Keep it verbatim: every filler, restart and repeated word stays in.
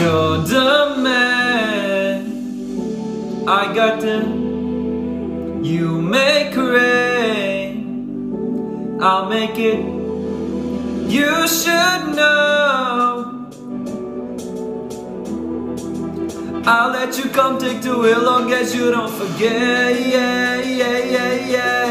You're the man. I got the. You make rain, I'll make it. You should know. I'll let you come take the wheel, long as you don't forget. Yeah, yeah, yeah, yeah.